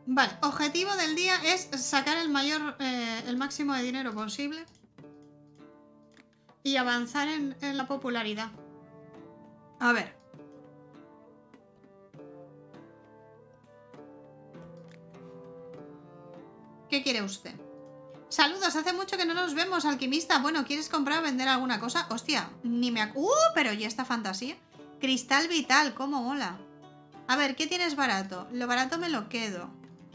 Vale, objetivo del día es sacar el máximo de dinero posible y avanzar en la popularidad. A ver. ¿Qué quiere usted? Saludos, hace mucho que no nos vemos, alquimista. Bueno, ¿quieres comprar o vender alguna cosa? Hostia, ni me... pero ¿y esta fantasía? Cristal vital, cómo mola. A ver, ¿qué tienes barato? Lo barato me lo quedo.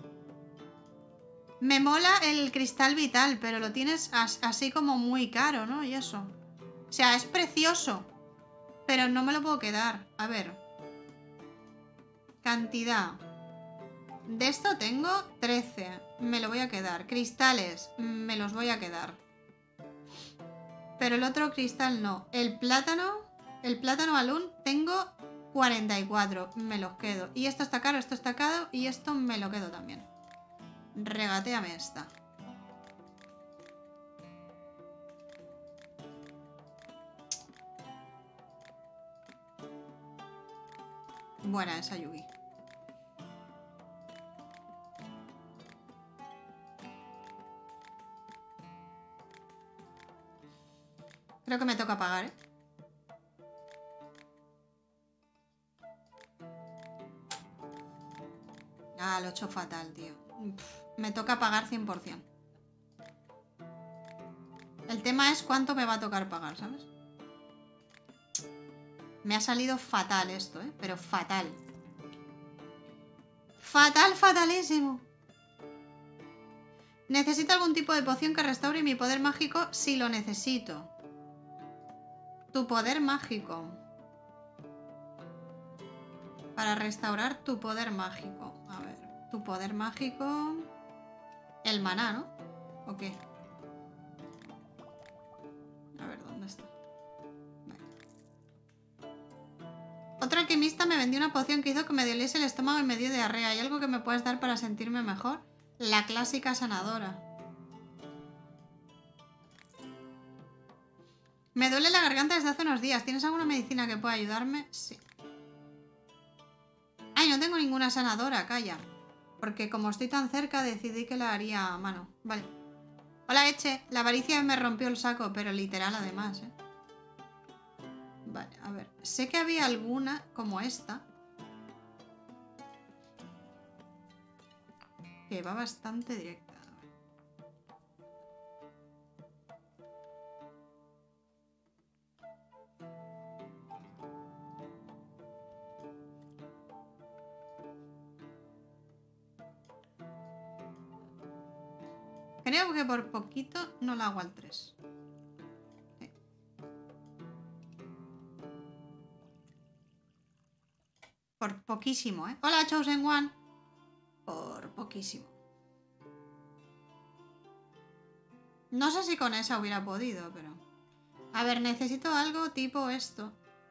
Me mola el cristal vital, pero lo tienes así como muy caro, ¿no? Y eso. O sea, es precioso, pero no me lo puedo quedar. A ver. Cantidad. De esto tengo 13. Me lo voy a quedar. Cristales. Me los voy a quedar. Pero el otro cristal no. El plátano balloon tengo 44. Me los quedo. Y esto está caro, esto está caro. Y esto me lo quedo también. Regatéame esta. Buena esa Yugi. Creo que me toca pagar, ¿eh? Ah, lo he hecho fatal, tío. Me toca pagar 100%. El tema es cuánto me va a tocar pagar, ¿sabes? Me ha salido fatal esto, ¿eh? Pero fatal. Fatal, fatalísimo. Necesito algún tipo de poción que restaure mi poder mágico si lo necesito. Tu poder mágico. Para restaurar tu poder mágico. A ver, tu poder mágico... El maná, ¿no? ¿O qué? A ver, ¿dónde está? Vale. Otro alquimista me vendió una poción que hizo que me doliese el estómago y me dio diarrea. ¿Hay algo que me puedas dar para sentirme mejor? La clásica sanadora. Me duele la garganta desde hace unos días. ¿Tienes alguna medicina que pueda ayudarme? Sí. Ay, no tengo ninguna sanadora, calla. Porque como estoy tan cerca, decidí que la haría a mano. Vale. Hola, Eche. La avaricia me rompió el saco, pero literal además, ¿eh? Vale, a ver. Sé que había alguna como esta. Que va bastante directa. Creo que por poquito no la hago al 3. Sí. Por poquísimo, ¿eh? Hola, Chosen One. Por poquísimo. No sé si con esa hubiera podido, pero... A ver, necesito algo tipo esto.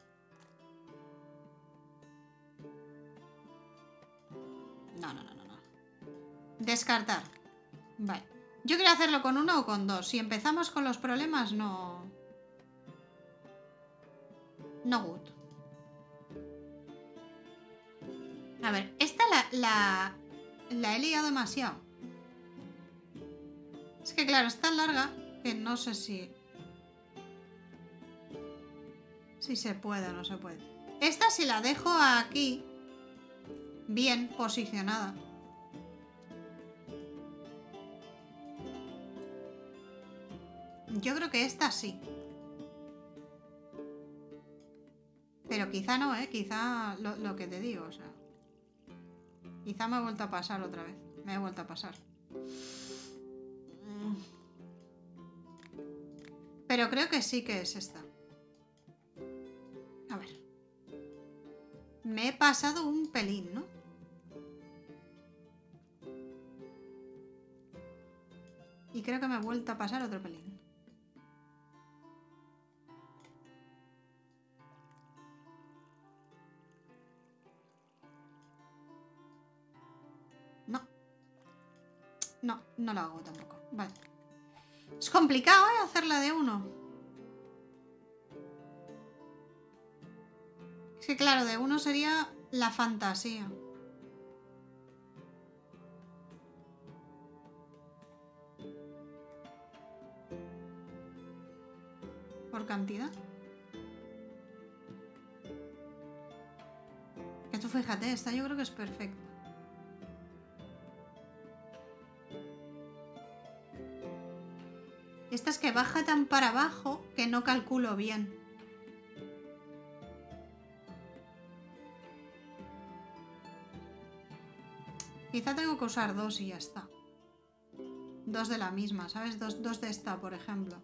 No. Descartar. Vale. Yo quería hacerlo con uno o con dos. Si empezamos con los problemas, no... No good. A ver, esta la he liado demasiado. Es que claro, es tan larga que no sé si... Si se puede o no se puede. Esta si la dejo aquí, bien posicionada. Yo creo que esta sí. Pero quizá no, ¿eh? Quizá lo que te digo, o sea... Quizá me he vuelto a pasar otra vez. Me he vuelto a pasar. Pero creo que sí que es esta. A ver. Me he pasado un pelín, ¿no? Y creo que me he vuelto a pasar otro pelín. No lo hago tampoco. Vale. Es complicado, ¿eh? Hacerla de uno. Es que claro, de uno sería la fantasía. por cantidad. Que tú fíjate, esta yo creo que es perfecta. Esta es que baja tan para abajo que no calculo bien. Quizá tengo que usar dos y ya está. Dos de la misma, ¿sabes? Dos de esta, por ejemplo.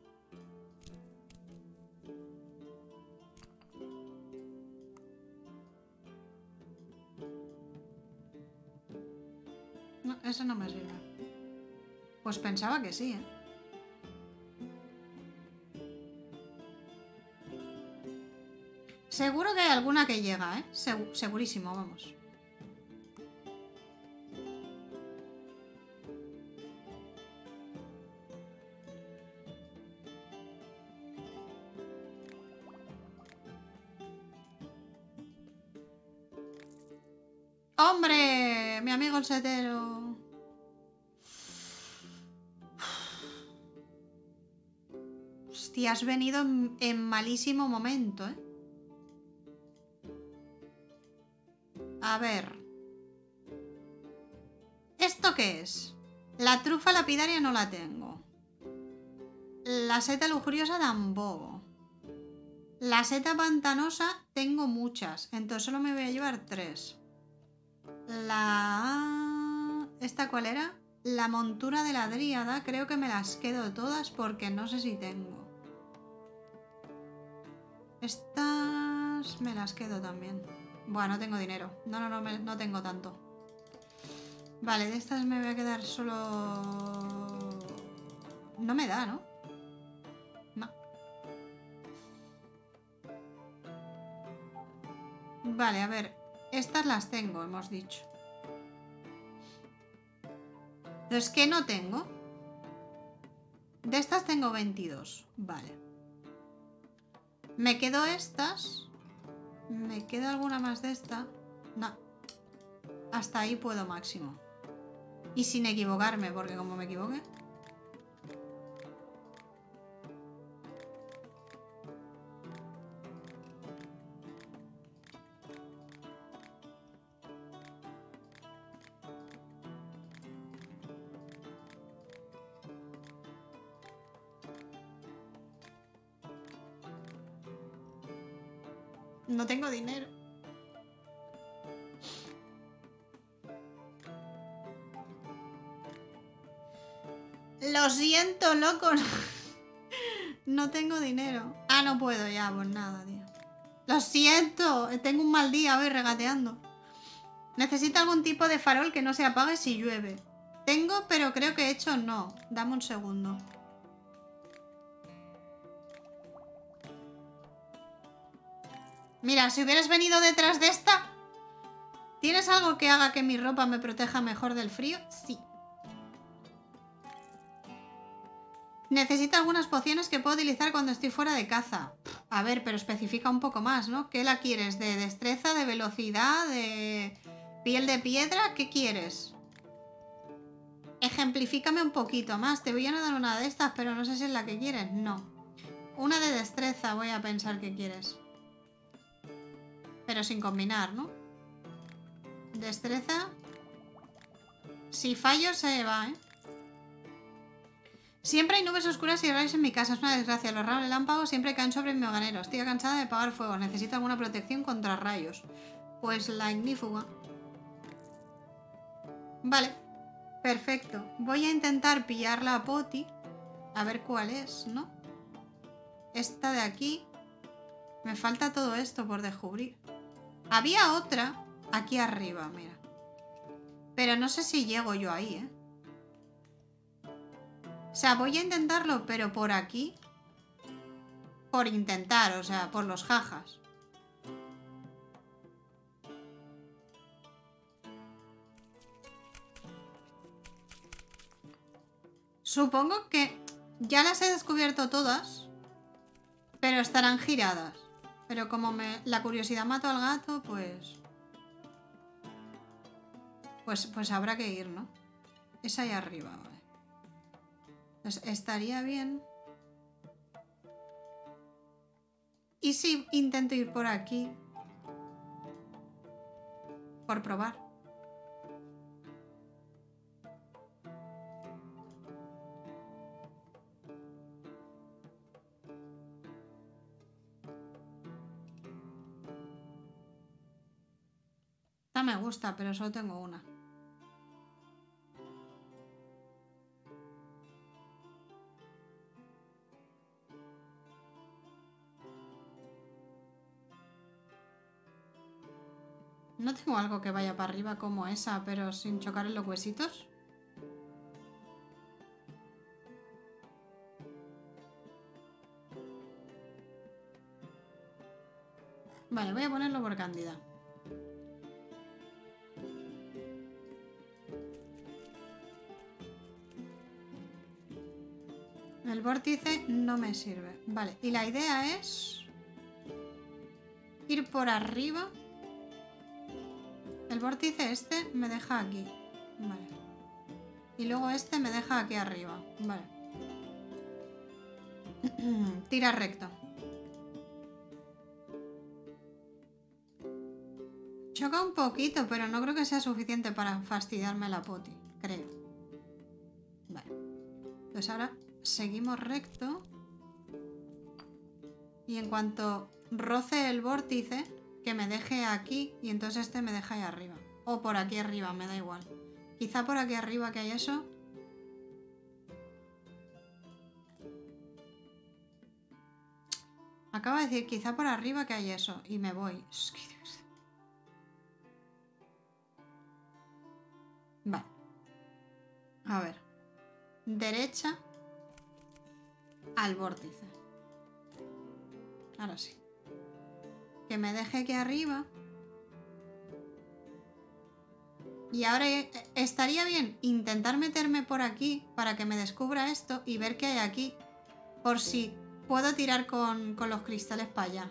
No, ese no me sirve. Pues pensaba que sí, ¿eh? Seguro que hay alguna que llega, ¿eh? Segurísimo, vamos. ¡Hombre! Mi amigo el setero. Hostia, has venido en malísimo momento, ¿eh? A ver. ¿Esto qué es? La trufa lapidaria no la tengo. La seta lujuriosa tampoco. La seta pantanosa tengo muchas, entonces solo me voy a llevar 3. ¿Esta cuál era? La montura de la dríada, creo que me las quedo todas porque no sé si tengo. Estas me las quedo también. Bueno, no tengo dinero. No tengo tanto. Vale, de estas me voy a quedar solo... No me da, ¿no? No. Vale, a ver. Estas las tengo, hemos dicho. Entonces, ¿qué no tengo? De estas tengo 22. Vale. Me quedo estas. ¿Me queda alguna más de esta? No. Hasta ahí puedo máximo. Y sin equivocarme, porque como me equivoque... No tengo dinero. Lo siento, locos. No tengo dinero. Ah, no puedo ya, pues nada, tío. Lo siento. Tengo un mal día hoy regateando. Necesito algún tipo de farol que no se apague si llueve. Tengo, pero creo que he hecho no. Dame un segundo. Mira, si hubieras venido detrás de esta... ¿Tienes algo que haga que mi ropa me proteja mejor del frío? Sí. Necesito algunas pociones que puedo utilizar cuando estoy fuera de caza. A ver, pero especifica un poco más, ¿no? ¿Qué la quieres? ¿De destreza, de velocidad, de piel de piedra? ¿Qué quieres? Ejemplifícame un poquito más. Te voy a dar una de estas, pero no sé si es la que quieres. No. Una de destreza voy a pensar que quieres. Pero sin combinar, ¿no? Destreza. Si fallo se va, ¿eh? Siempre hay nubes oscuras y rayos en mi casa. Es una desgracia. Los rayos relámpagos siempre caen sobre mi hoganero. Estoy cansada de apagar fuego. Necesito alguna protección contra rayos. Pues la ignífuga. Vale. Perfecto. Voy a intentar pillar la poti. A ver cuál es, ¿no? Esta de aquí. Me falta todo esto por descubrir. Había otra aquí arriba, mira. Pero no sé si llego yo ahí, ¿eh? O sea, voy a intentarlo, pero por aquí. Por intentar, o sea, por los jajas. Supongo que ya las he descubierto todas, pero estarán giradas. Pero como la curiosidad mató al gato, pues... Pues habrá que ir, ¿no? Es ahí arriba, vale. Entonces, estaría bien... ¿Y si intento ir por aquí? Por probar. Esta me gusta, pero solo tengo una. No tengo algo que vaya para arriba como esa, pero sin chocar en los huesitos. Vale, voy a ponerlo por cantidad. El vórtice no me sirve. Vale, y la idea es ir por arriba. El vórtice este me deja aquí. Vale. Y luego este me deja aquí arriba. Vale. Tira recto. Choca un poquito, pero no creo que sea suficiente para fastidiarme la poti. Creo. Vale. Entonces ahora seguimos recto. Y en cuanto roce el vórtice, que me deje aquí y entonces este me deja ahí arriba. O por aquí arriba, me da igual. Quizá por aquí arriba que hay eso. Acabo de decir quizá por arriba que hay eso. Y me voy. Vale. A ver. Derecha al vórtice. Ahora sí. Que me deje aquí arriba. Y ahora estaría bien intentar meterme por aquí para que me descubra esto y ver qué hay aquí. Por si puedo tirar con los cristales para allá.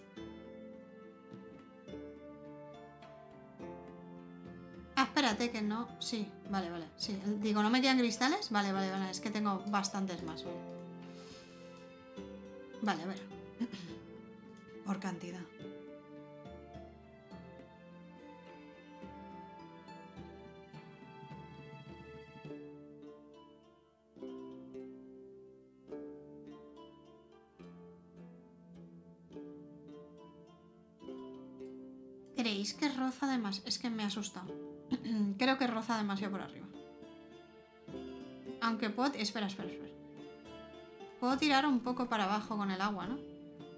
Ah, espérate que no... Sí, vale, vale. Sí. Digo, ¿no me quedan cristales? Vale, vale, vale. Es que tengo bastantes más. Vale, vale, a ver. Por cantidad. ¿Creéis que roza demasiado? Es que me ha asustado. Creo que roza demasiado por arriba. Aunque puedo... Espera, espera, espera. Puedo tirar un poco para abajo con el agua, ¿no?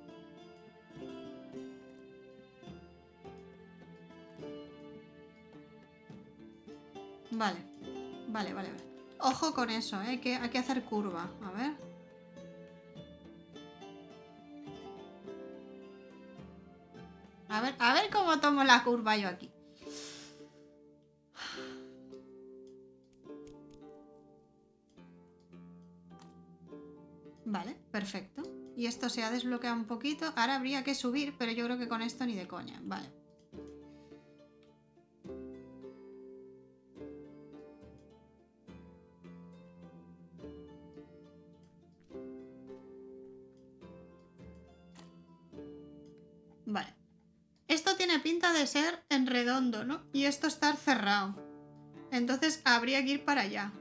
Vale. Vale, vale, vale. Ojo con eso, ¿eh? Hay que hacer curva. A ver. A ver cómo tomo la curva yo aquí. Vale, perfecto. Y esto se ha desbloqueado un poquito. Ahora habría que subir, pero yo creo que con esto ni de coña. Vale. Vale. Esto tiene pinta de ser en redondo, ¿no? Y esto está cerrado. Entonces habría que ir para allá.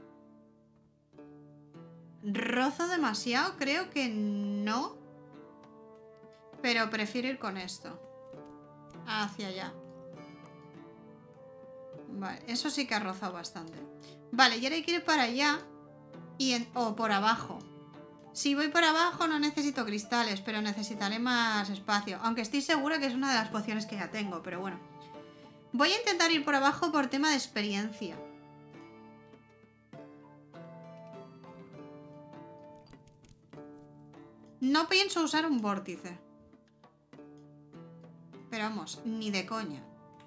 ¿Rozo demasiado? Creo que no. Pero prefiero ir con esto. Hacia allá. Vale, eso sí que ha rozado bastante. Vale, y ahora hay que ir para allá. O por abajo. Si voy por abajo no necesito cristales, pero necesitaré más espacio. Aunque estoy segura que es una de las pociones que ya tengo, pero bueno. Voy a intentar ir por abajo por tema de experiencia. No pienso usar un vórtice. Pero vamos, ni de coña.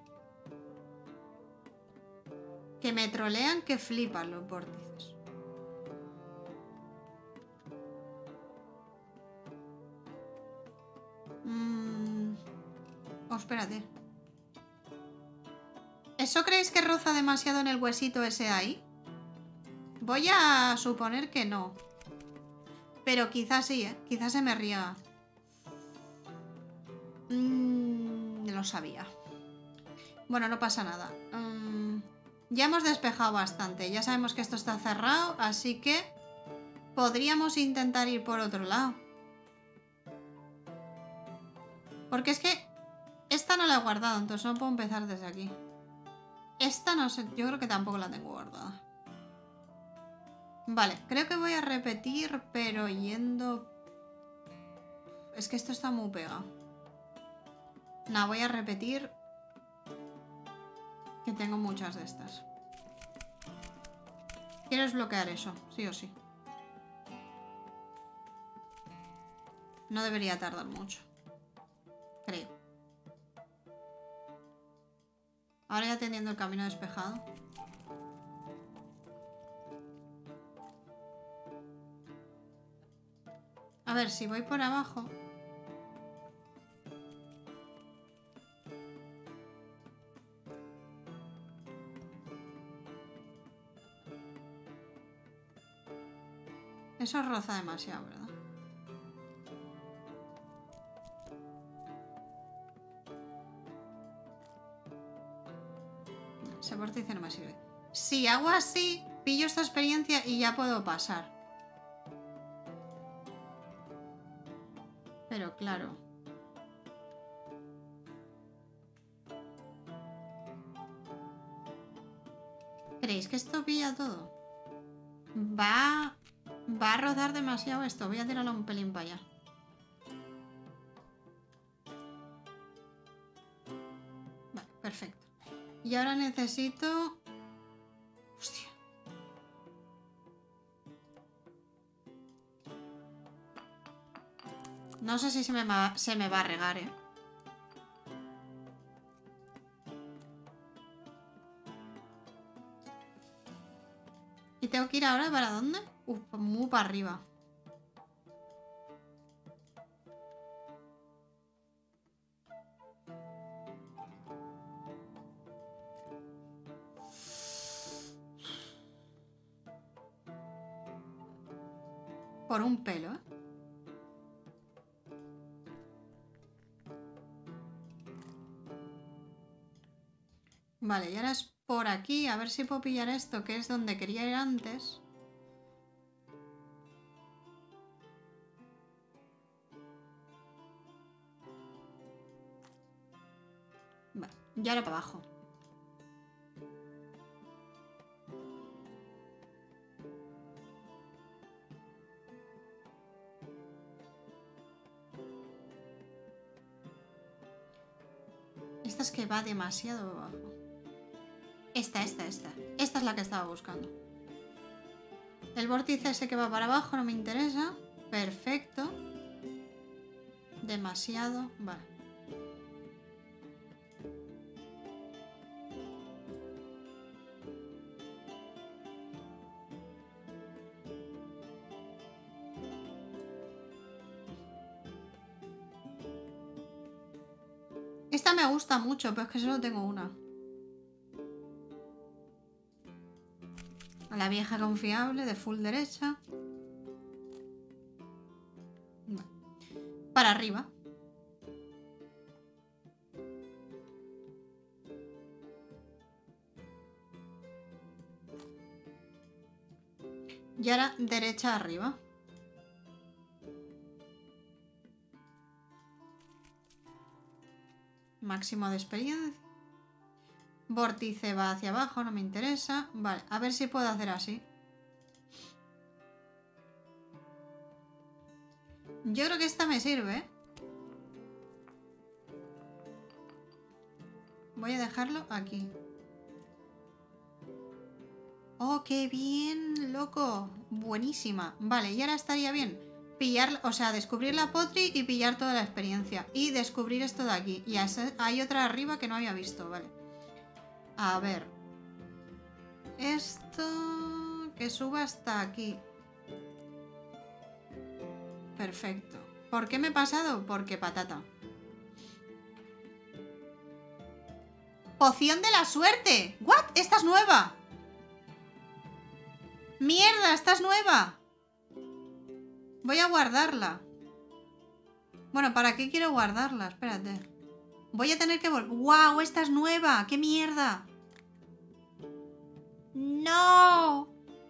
Que me trolean que flipan los vórtices. Oh, espérate. ¿Eso creéis que roza demasiado en el huesito ese ahí? Voy a suponer que no. Pero quizás sí, ¿eh? Quizás se me riega. Lo sabía. Bueno, no pasa nada. Ya hemos despejado bastante. Ya sabemos que esto está cerrado, así que podríamos intentar ir por otro lado. Porque es que esta no la he guardado, entonces no puedo empezar desde aquí. Esta no sé, yo creo que tampoco la tengo guardada. Vale, creo que voy a repetir, pero yendo... Es que esto está muy pegado. No, voy a repetir... Que tengo muchas de estas. Quiero desbloquear eso, sí o sí. No debería tardar mucho. Creo. Ahora ya teniendo el camino despejado. A ver, si voy por abajo... Eso roza demasiado, ¿verdad? Ese vórtice no me sirve. Si hago así, pillo esta experiencia y ya puedo pasar. Pero claro. ¿Creéis que esto pilla todo? Va a rodar demasiado esto. Voy a tirarlo un pelín para allá. Vale, perfecto. Y ahora necesito... Hostia. No sé si se me va a regar, ¿eh? ¿Y tengo que ir ahora para dónde? Muy para arriba. Por un pelo, ¿eh? Vale, y ahora es por aquí. A ver si puedo pillar esto, que es donde quería ir antes. Vale, y ahora para abajo. Esta es que va demasiado abajo. Esta. Esta es la que estaba buscando. El vórtice ese que va para abajo no me interesa. Perfecto. Demasiado. Vale. Esta me gusta mucho, pero es que solo tengo una. La vieja confiable de full derecha. Vale. Para arriba. Y ahora derecha arriba. Máximo de experiencia. Vórtice va hacia abajo, no me interesa. Vale, a ver si puedo hacer así. Yo creo que esta me sirve. Voy a dejarlo aquí. ¡Oh, qué bien, loco! Buenísima. Vale, y ahora estaría bien pillar, o sea, descubrir la potri y pillar toda la experiencia. Y descubrir esto de aquí. Y hay otra arriba que no había visto, vale. A ver. Esto... que suba hasta aquí. Perfecto. ¿Por qué me he pasado? Porque patata. ¡Poción de la suerte! ¿What? ¡Esta es nueva! ¡Mierda! ¡Esta es nueva! Voy a guardarla. Bueno, ¿para qué quiero guardarla? Espérate. Voy a tener que volver... ¡Guau! ¡Esta es nueva! ¡Qué mierda! ¡No!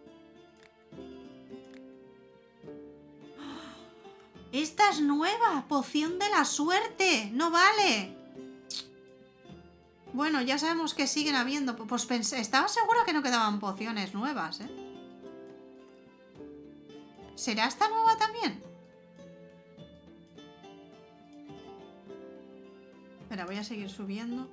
¡Esta es nueva! ¡Poción de la suerte! ¡No vale! Bueno, ya sabemos que siguen habiendo... Pues pensé... Estaba segura que no quedaban pociones nuevas, ¿eh? ¿Será esta nueva también? Espera, voy a seguir subiendo.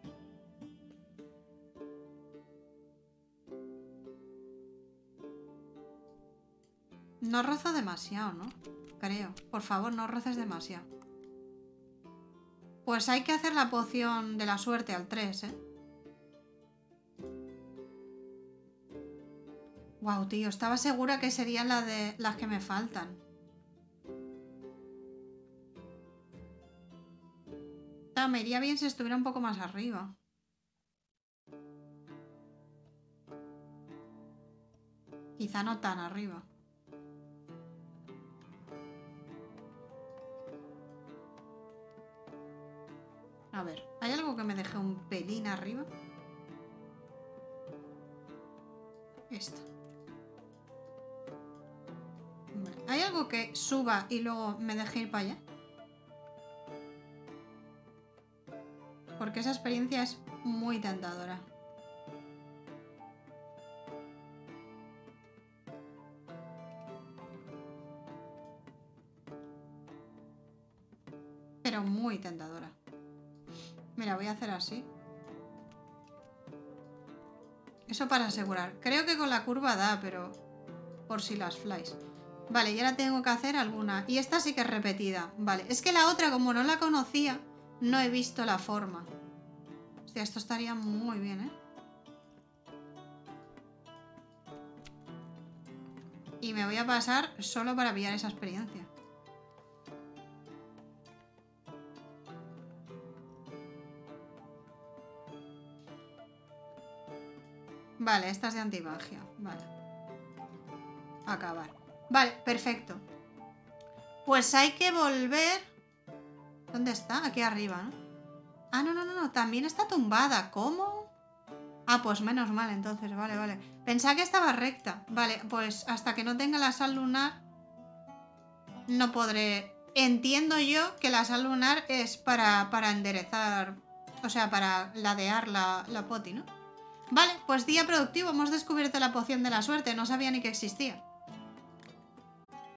No rozo demasiado, ¿no? Creo. Por favor, no roces demasiado. Pues hay que hacer la poción de la suerte al 3, ¿eh? Wow, tío, estaba segura que serían las que me faltan. Me iría bien si estuviera un poco más arriba. Quizá no tan arriba. A ver, ¿hay algo que me deje un pelín arriba? Esto. Vale. ¿Hay algo que suba y luego me deje ir para allá? Porque esa experiencia es muy tentadora. Pero muy tentadora. Mira, voy a hacer así. Eso para asegurar. Creo que con la curva da, pero... Por si las flies. Vale, y ahora tengo que hacer alguna. Y esta sí que es repetida. Vale, es que la otra, como no la conocía, no he visto la forma. Hostia, esto estaría muy bien, ¿eh? Y me voy a pasar solo para pillar esa experiencia. Vale, esta es de antimagia. Vale. Acabar. Vale, perfecto. Pues hay que volver... ¿Dónde está? Aquí arriba, ¿no? Ah, no. También está tumbada. ¿Cómo? Ah, pues menos mal entonces. Vale. Pensaba que estaba recta. Vale, pues hasta que no tenga la sal lunar no podré... Entiendo yo que la sal lunar es para enderezar... O sea, para ladear la poti, ¿no? Vale, pues día productivo. Hemos descubierto la poción de la suerte. No sabía ni que existía.